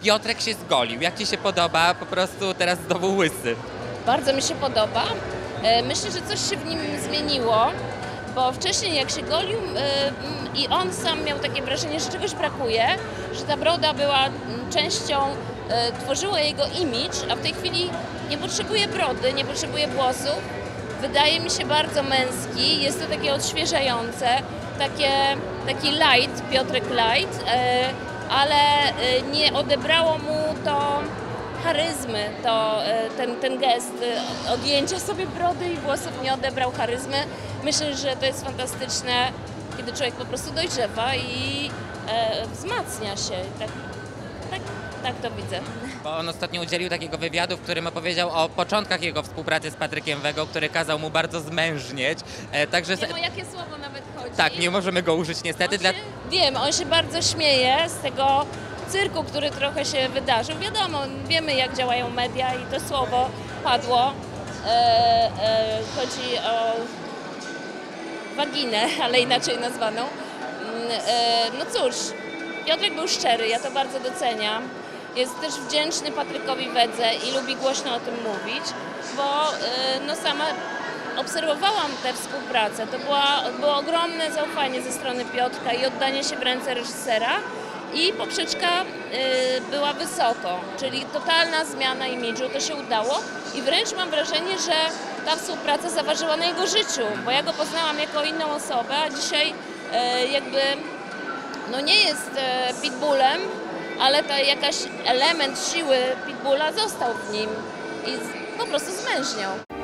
Piotrek się zgolił. Jak Ci się podoba? Po prostu teraz znowu łysy. Bardzo mi się podoba. Myślę, że coś się w nim zmieniło, bo wcześniej jak się golił i on sam miał takie wrażenie, że czegoś brakuje, że ta broda była częścią, tworzyła jego imidż, a w tej chwili nie potrzebuje brody, nie potrzebuje włosów. Wydaje mi się bardzo męski, jest to takie odświeżające, taki light, Piotrek light, ale nie odebrało mu to charyzmy, ten gest odjęcia sobie brody i włosów nie odebrał charyzmy. Myślę, że to jest fantastyczne, kiedy człowiek po prostu dojrzewa i wzmacnia się. Tak to widzę. Bo on ostatnio udzielił takiego wywiadu, w którym opowiedział o początkach jego współpracy z Patrykiem Wegą, który kazał mu bardzo zmężnieć. Także Wiem, o jakie słowo nawet chodzi. tak, nie możemy go użyć niestety. Wiem, on się bardzo śmieje z tego cyrku, który trochę się wydarzył. Wiadomo, wiemy jak działają media i to słowo padło. Chodzi o waginę, ale inaczej nazwaną. No cóż, Piotrek był szczery, ja to bardzo doceniam. Jest też wdzięczny Patrykowi Wedze i lubi głośno o tym mówić, bo no sama obserwowałam tę współpracę. To było ogromne zaufanie ze strony Piotrka i oddanie się w ręce reżysera i poprzeczka była wysoko, czyli totalna zmiana imidżu, to się udało i wręcz mam wrażenie, że ta współpraca zaważyła na jego życiu, bo ja go poznałam jako inną osobę, a dzisiaj jakby no nie jest pitbullem, ale to jakaś element siły pitbulla został w nim i po prostu zmężniał.